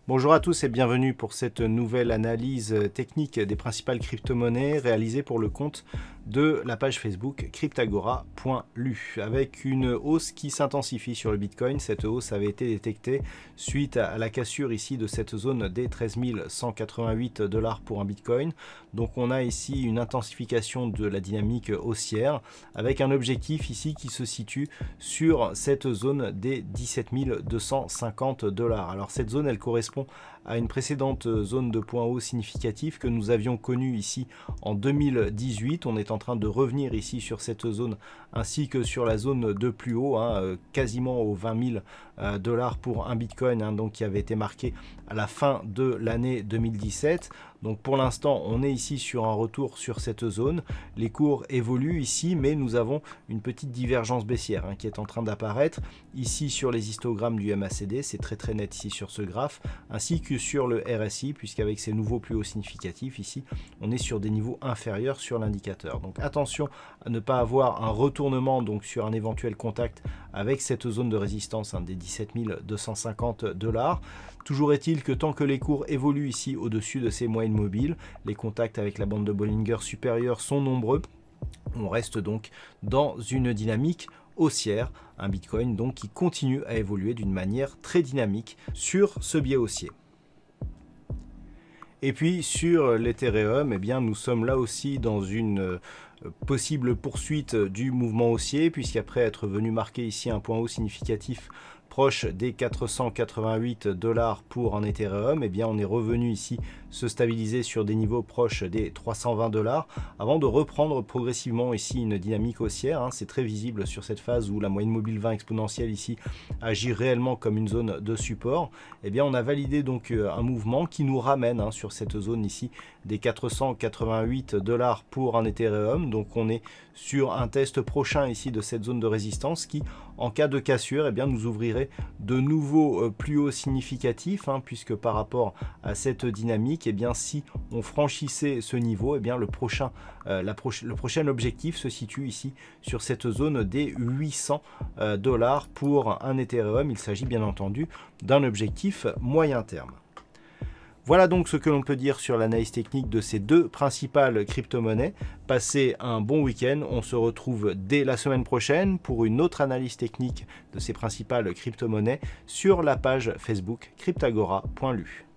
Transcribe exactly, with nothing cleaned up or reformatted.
Bonjour à tous et bienvenue pour cette nouvelle analyse technique des principales crypto-monnaies réalisée pour le compte de la page Facebook cryptagora point lu. Avec une hausse qui s'intensifie sur le Bitcoin, cette hausse avait été détectée suite à la cassure ici de cette zone des treize mille cent quatre-vingt-huit dollars pour un Bitcoin. Donc on a ici une intensification de la dynamique haussière avec un objectif ici qui se situe sur cette zone des dix-sept mille deux cent cinquante dollars. Alors cette zone elle correspond à une précédente zone de point haut significatif que nous avions connue ici en deux mille dix-huit. On est en train de revenir ici sur cette zone ainsi que sur la zone de plus haut, hein, quasiment aux vingt mille dollars pour un Bitcoin, hein, donc qui avait été marqué à la fin de l'année deux mille dix-sept. Donc pour l'instant, on est ici sur un retour sur cette zone. Les cours évoluent ici, mais nous avons une petite divergence baissière hein, qui est en train d'apparaître ici sur les histogrammes du M A C D. C'est très très net ici sur ce graphe, ainsi que sur le R S I, puisqu'avec ces nouveaux plus hauts significatifs ici, on est sur des niveaux inférieurs sur l'indicateur. Donc attention à ne pas avoir un retournement donc sur un éventuel contact avec cette zone de résistance hein, des dix-sept mille deux cent cinquante dollars. Toujours est-il que tant que les cours évoluent ici au-dessus de ces moyennes mobiles, les contacts avec la bande de Bollinger supérieure sont nombreux. On reste donc dans une dynamique haussière, un Bitcoin donc qui continue à évoluer d'une manière très dynamique sur ce biais haussier. Et puis sur l'Ethereum, eh bien, nous sommes là aussi dans une euh, possible poursuite du mouvement haussier, puisqu'après être venu marquer ici un point haut significatif proche des quatre cent quatre-vingt-huit dollars pour un Ethereum, eh bien on est revenu ici se stabiliser sur des niveaux proches des trois cent vingt dollars avant de reprendre progressivement ici une dynamique haussière. Hein. C'est très visible sur cette phase où la moyenne mobile vingt exponentielle ici agit réellement comme une zone de support. Eh bien on a validé donc un mouvement qui nous ramène hein, sur cette zone ici des quatre cent quatre-vingt-huit dollars pour un Ethereum. Donc on est sur un test prochain ici de cette zone de résistance qui, en cas de cassure, eh bien nous ouvrirait de nouveaux euh, plus hauts significatifs, hein, puisque par rapport à cette dynamique, eh bien si on franchissait ce niveau, eh bien le prochain, euh, la proche, le prochain objectif se situe ici sur cette zone des huit cents dollars pour un Ethereum. Il s'agit bien entendu d'un objectif moyen terme. Voilà donc ce que l'on peut dire sur l'analyse technique de ces deux principales crypto-monnaies. Passez un bon week-end, on se retrouve dès la semaine prochaine pour une autre analyse technique de ces principales crypto-monnaies sur la page Facebook cryptagora point lu.